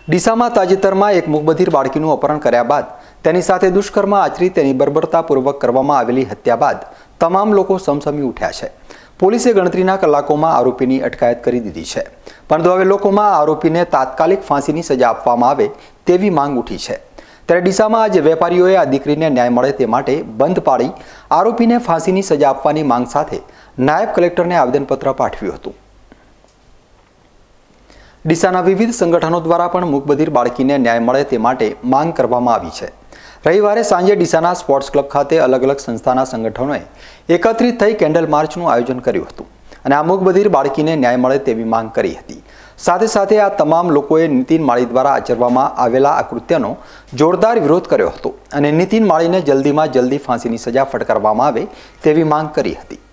ડીસામાં તાજેતરમાં એક મૂકબધિર બાળકીનું અપહરણ કર્યા બાદ તેની સાથે દુષ્કર્મ આચરી તેની બર્બરતાપૂર્વક કરવામાં આવેલી હત્યા બાદ તમામ લોકો સમસમી ઉઠ્યા છે। પોલીસે ગણતરીના કલાકોમાં આરોપીની અટકાયત કરી દીધી છે, પરંતુ હવે લોકોમાં આરોપીને તાત્કાલિક ફાંસીની સજા આપવામાં આવે તેવી માંગ ઉઠી છે। ત્યારે ડીસામાં આજે વેપારીઓએ આ દીકરીને ન્યાય મળે તે માટે બંધ પાડી આરોપીને ફાંસીની સજા આપવાની માંગ સાથે નાયબ કલેક્ટરને આવેદનપત્ર પાઠવ્યું હતું। ડીસાના વિવિધ સંગઠનો દ્વારા પણ મૂકબધિર બાળકીને ન્યાય મળે તે માટે માંગ કરવામાં આવી છે। રવિવારે સાંજે ડીસાના સ્પોર્ટ્સ ક્લબ ખાતે અલગ અલગ સંસ્થાના સંગઠનોએ એકત્રિત થઈ કેન્ડલ માર્ચનું આયોજન કર્યું હતું અને આ મૂકબધિર બાળકીને ન્યાય મળે તેવી માંગ કરી હતી। સાથે સાથે આ તમામ લોકોએ નીતિન માળી દ્વારા આચરવામાં આવેલા આ કૃત્યનો જોરદાર વિરોધ કર્યો હતો અને નીતિન માળીને જલ્દીમાં જલ્દી ફાંસીની સજા ફટકારવામાં આવે તેવી માંગ કરી હતી।